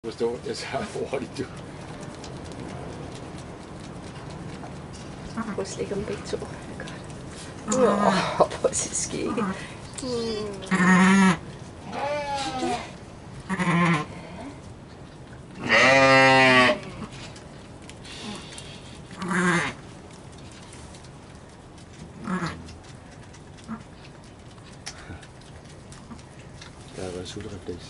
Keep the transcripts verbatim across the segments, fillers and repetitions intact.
forstå, at jeg tager hurtigt, du. Prøv at slikke om begge to. Godt. Åh, prøv at se skægge. Mm. Der har været sulterefleks.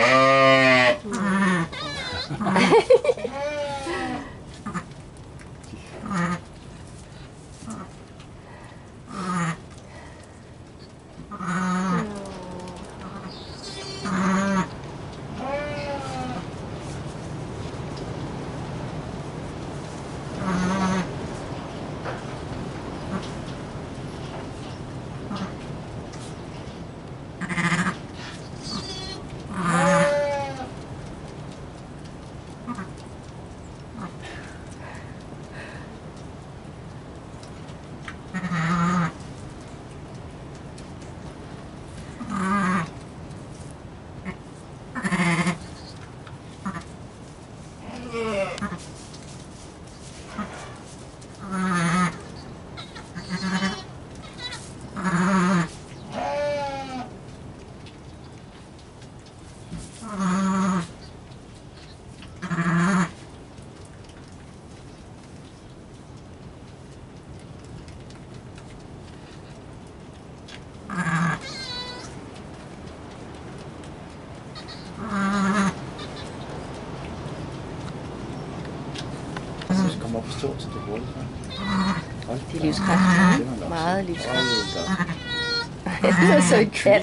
Så kom op og stå, så det er hurtigt. Det er livskraftigt. Meget livskraftigt. Det er så en kat.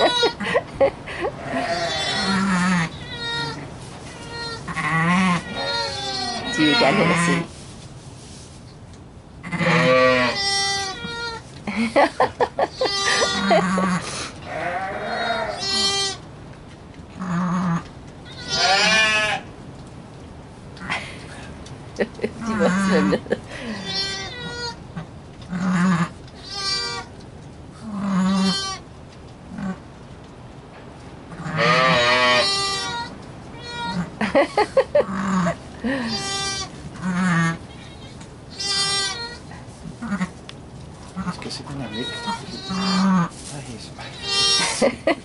De vil gerne hen og se. De var sådan med. Jeg skal se den her mælk. Nej, så meget.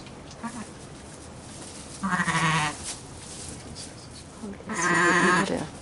Der.